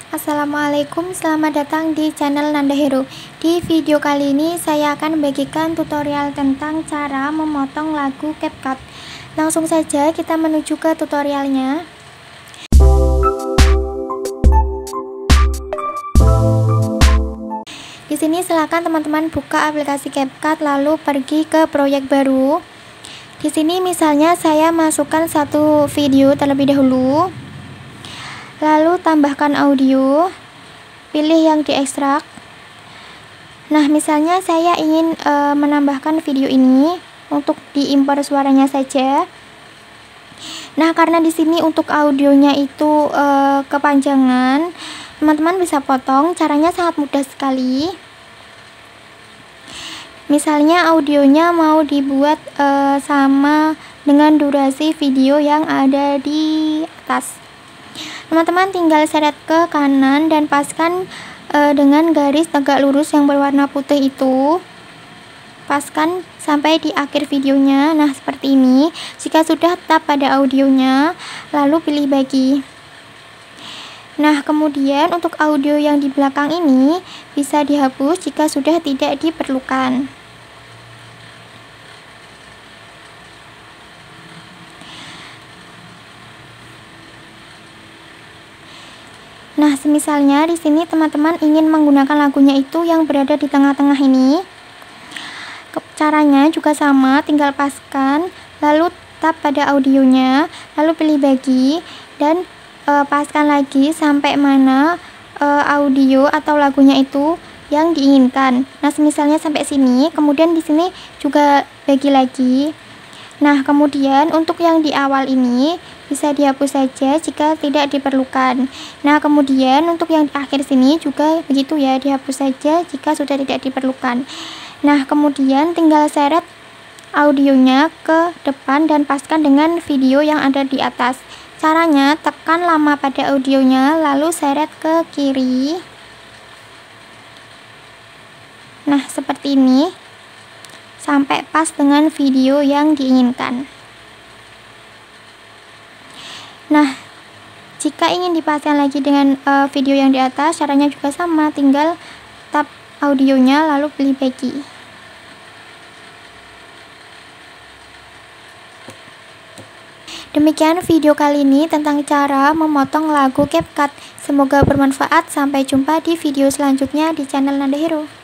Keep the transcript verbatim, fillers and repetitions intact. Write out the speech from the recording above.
Assalamualaikum, selamat datang di channel Nanda Hero. Di video kali ini saya akan membagikan tutorial tentang cara memotong lagu CapCut. Langsung saja kita menuju ke tutorialnya. Di sini silakan teman-teman buka aplikasi CapCut lalu pergi ke proyek baru. Di sini misalnya saya masukkan satu video terlebih dahulu. Lalu tambahkan audio, pilih yang diekstrak. Nah, misalnya saya ingin e, menambahkan video ini untuk diimpor suaranya saja. Nah, karena di sini untuk audionya itu e, kepanjangan, teman-teman bisa potong. Caranya sangat mudah sekali. Misalnya audionya mau dibuat e, sama dengan durasi video yang ada di atas. Teman-teman tinggal seret ke kanan dan paskan e, dengan garis tegak lurus yang berwarna putih itu. Paskan sampai di akhir videonya. Nah, seperti ini. Jika sudah, tap pada audionya, lalu pilih bagi. Nah, kemudian untuk audio yang di belakang ini bisa dihapus jika sudah tidak diperlukan. Nah, semisalnya di sini teman-teman ingin menggunakan lagunya itu yang berada di tengah-tengah ini. Caranya juga sama, tinggal paskan, lalu tap pada audionya, lalu pilih bagi dan e, paskan lagi sampai mana e, audio atau lagunya itu yang diinginkan. Nah, semisalnya sampai sini, kemudian di sini juga bagi lagi. Nah, kemudian untuk yang di awal ini bisa dihapus saja jika tidak diperlukan. Nah, kemudian untuk yang di akhir sini juga begitu ya, dihapus saja jika sudah tidak diperlukan. Nah, kemudian tinggal seret audionya ke depan dan paskan dengan video yang ada di atas. Caranya tekan lama pada audionya lalu seret ke kiri. Nah, seperti ini. Sampai pas dengan video yang diinginkan. Nah, jika ingin dipasang lagi dengan uh, video yang di atas, caranya juga sama, tinggal tap audionya lalu pilih bagi. Demikian video kali ini tentang cara memotong lagu CapCut. Semoga bermanfaat. Sampai jumpa di video selanjutnya di channel Nanda Hero.